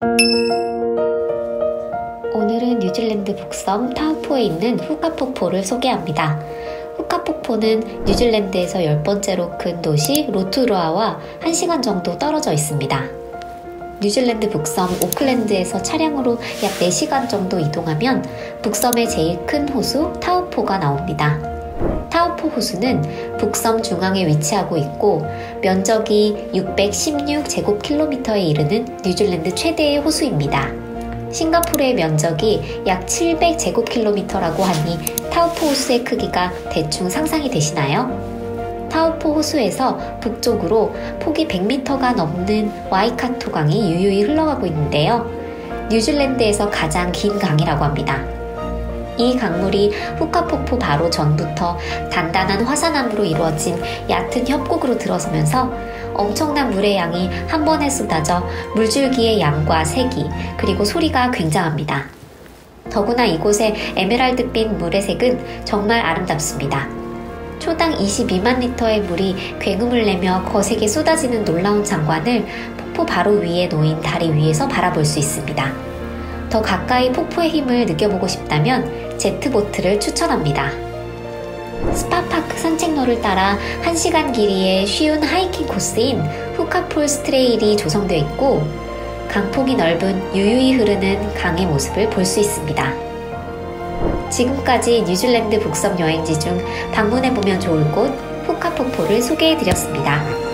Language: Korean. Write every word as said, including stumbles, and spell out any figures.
오늘은 뉴질랜드 북섬 타우포에 있는 후카 폭포를 소개합니다. 후카 폭포는 뉴질랜드에서 열 번째로 큰 도시 로투루아와 한 시간 정도 떨어져 있습니다. 뉴질랜드 북섬 오클랜드에서 차량으로 약 네 시간 정도 이동하면 북섬의 제일 큰 호수 타우포가 나옵니다. 타우포 호수는 북섬 중앙에 위치하고 있고 면적이 육백십육 제곱킬로미터에 이르는 뉴질랜드 최대의 호수입니다. 싱가포르의 면적이 약 칠백 제곱킬로미터라고 하니 타우포 호수의 크기가 대충 상상이 되시나요? 타우포 호수에서 북쪽으로 폭이 백 미터가 넘는 와이카토 강이 유유히 흘러가고 있는데요. 뉴질랜드에서 가장 긴 강이라고 합니다. 이 강물이 후카 폭포 바로 전부터 단단한 화산암으로 이루어진 얕은 협곡으로 들어서면서 엄청난 물의 양이 한 번에 쏟아져 물줄기의 양과 색이 그리고 소리가 굉장합니다. 더구나 이곳의 에메랄드빛 물의 색은 정말 아름답습니다. 초당 이십이만 리터의 물이 굉음을 내며 거세게 쏟아지는 놀라운 장관을 폭포 바로 위에 놓인 다리 위에서 바라볼 수 있습니다. 더 가까이 폭포의 힘을 느껴보고 싶다면 제트보트를 추천합니다. 스파파크 산책로를 따라 한 시간 길이의 쉬운 하이킹 코스인 후카폴스 트레일이 조성되어 있고 강폭이 넓은 유유히 흐르는 강의 모습을 볼 수 있습니다. 지금까지 뉴질랜드 북섬 여행지 중 방문해보면 좋을 곳 후카 폭포를 소개해드렸습니다.